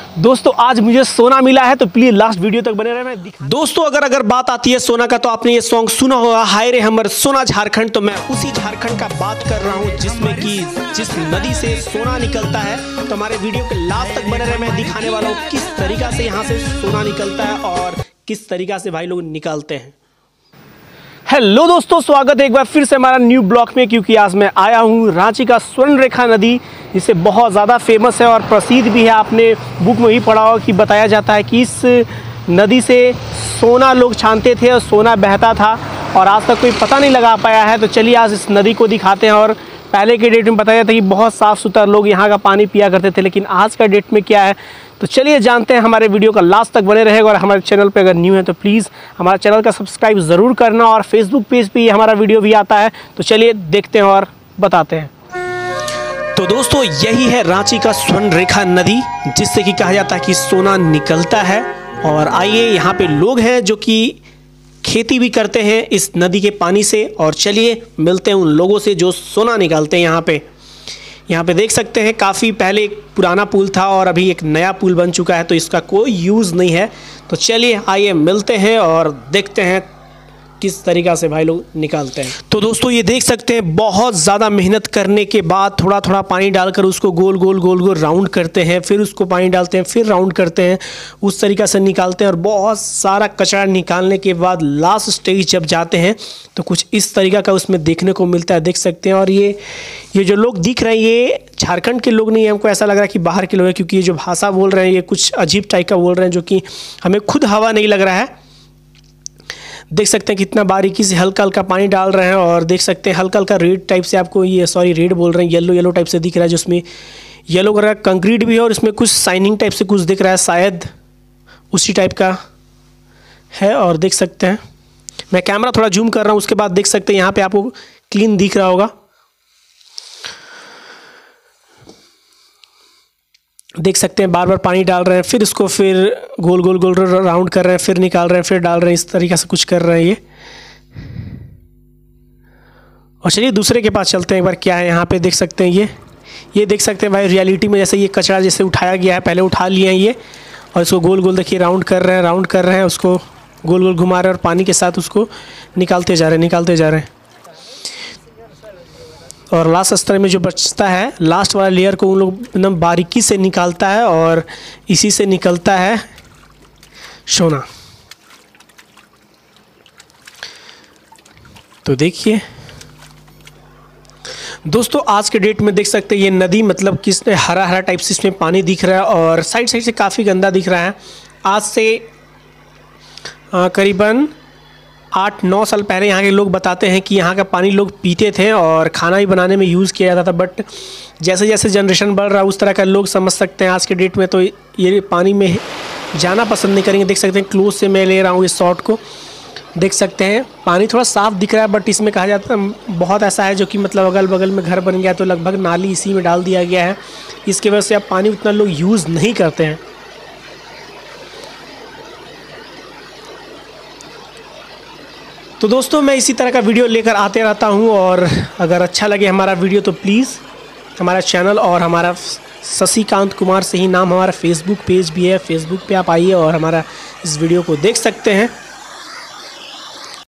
दोस्तों आज मुझे सोना मिला है तो प्लीज लास्ट वीडियो तक बने रहना। दोस्तों अगर बात आती है सोना का तो आपने ये सॉन्ग सुना होगा, हाय रे हमर सोना झारखंड। तो मैं उसी झारखंड का बात कर रहा हूँ जिसमें कि जिस नदी से सोना निकलता है। तो हमारे वीडियो के लास्ट तक बने रहे, मैं दिखाने वाला हूँ किस तरीका से यहाँ से सोना निकलता है और किस तरीका से भाई लोग निकालते हैं। हेलो दोस्तों, स्वागत है एक बार फिर से हमारा न्यू ब्लॉग में। क्योंकि आज मैं आया हूँ रांची का स्वर्ण रेखा नदी, जिसे बहुत ज़्यादा फेमस है और प्रसिद्ध भी है। आपने बुक में ही पढ़ा होगा कि बताया जाता है कि इस नदी से सोना लोग छानते थे और सोना बहता था और आज तक कोई पता नहीं लगा पाया है। तो चलिए आज इस नदी को दिखाते हैं। और पहले के डेट में बताया था कि बहुत साफ़ सुथरा लोग यहाँ का पानी पिया करते थे, लेकिन आज का डेट में क्या है तो चलिए जानते हैं। हमारे वीडियो का लास्ट तक बने रहेगा और हमारे चैनल पे अगर न्यू है तो प्लीज़ हमारे चैनल का सब्सक्राइब ज़रूर करना। और फेसबुक पेज पे हमारा वीडियो भी आता है, तो चलिए देखते हैं और बताते हैं। तो दोस्तों यही है रांची का स्वर्ण रेखा नदी, जिससे कि कहा जाता है कि सोना निकलता है। और आइए यहाँ पे लोग हैं जो कि खेती भी करते हैं इस नदी के पानी से। और चलिए मिलते हैं उन लोगों से जो सोना निकालते हैं यहाँ पे देख सकते हैं काफ़ी पहले एक पुराना पुल था और अभी एक नया पुल बन चुका है, तो इसका कोई यूज़ नहीं है। तो चलिए आइए मिलते हैं और देखते हैं किस तरीक़ा से भाई लोग निकालते हैं। तो दोस्तों ये देख सकते हैं बहुत ज़्यादा मेहनत करने के बाद थोड़ा थोड़ा पानी डालकर उसको गोल गोल राउंड करते हैं, फिर उसको पानी डालते हैं, फिर राउंड करते हैं, उस तरीक़ा से निकालते हैं। और बहुत सारा कचरा निकालने के बाद लास्ट स्टेज जब जाते हैं तो कुछ इस तरीक़ा का उसमें देखने को मिलता है, देख सकते हैं। और ये जो लोग दिख रहे हैं ये झारखंड के लोग नहीं है, हमको ऐसा लग रहा है कि बाहर के लोग हैं, क्योंकि ये जो भाषा बोल रहे हैं ये कुछ अजीब टाइप का बोल रहे हैं जो कि हमें खुद हवा नहीं लग रहा है। देख सकते हैं कितना बारीकी से हल्का हल्का पानी डाल रहे हैं और देख सकते हैं हल्का हल्का रेड टाइप से आपको ये रेड बोल रहे हैं, येलो टाइप से दिख रहा है, जिसमें येलो कलर का कंक्रीट भी है और इसमें कुछ शाइनिंग टाइप से कुछ दिख रहा है, शायद उसी टाइप का है। और देख सकते हैं मैं कैमरा थोड़ा जूम कर रहा हूँ, उसके बाद देख सकते हैं यहाँ पे आपको क्लीन दिख रहा होगा। देख सकते हैं बार बार पानी डाल रहे हैं, फिर इसको फिर गोल राउंड कर रहे हैं, फिर निकाल रहे हैं, फिर डाल रहे हैं, इस तरीके से कुछ कर रहे हैं ये। और चलिए दूसरे के पास चलते हैं एक बार, क्या है यहाँ पे देख सकते हैं ये देख सकते हैं भाई रियलिटी में जैसे ये कचरा जैसे उठाया गया है, पहले उठा लिए हैं ये और इसको गोल देखिए राउंड कर रहे हैं, उसको गोल घुमा रहे हैं और पानी के साथ उसको निकालते जा रहे हैं। और लास्ट स्तर में जो बचता है लास्ट वाला लेयर को उन लोग एकदम बारीकी से निकालता है और इसी से निकलता है सोना। तो देखिए दोस्तों आज के डेट में देख सकते हैं ये नदी मतलब किस हरा टाइप से इसमें पानी दिख रहा है और साइड से काफ़ी गंदा दिख रहा है। आज से करीबन 8-9 साल पहले यहाँ के लोग बताते हैं कि यहाँ का पानी लोग पीते थे और खाना भी बनाने में यूज़ किया जाता था। बट जैसे जैसे जनरेशन बढ़ रहा है उस तरह का लोग समझ सकते हैं आज के डेट में तो ये पानी में जाना पसंद नहीं करेंगे। देख सकते हैं क्लोज से मैं ले रहा हूँ इस शॉट को, देख सकते हैं पानी थोड़ा साफ़ दिख रहा है। बट इसमें कहा जाता है बहुत ऐसा है जो कि मतलब अगल बगल में घर बन गया तो लगभग नाली इसी में डाल दिया गया है, इसकी वजह से अब पानी उतना लोग यूज़ नहीं करते हैं। तो दोस्तों मैं इसी तरह का वीडियो लेकर आते रहता हूँ और अगर अच्छा लगे हमारा वीडियो तो प्लीज़ हमारा चैनल और हमारा शशिकांत कुमार से ही नाम हमारा फेसबुक पेज भी है, फेसबुक पे आप आइए और हमारा इस वीडियो को देख सकते हैं।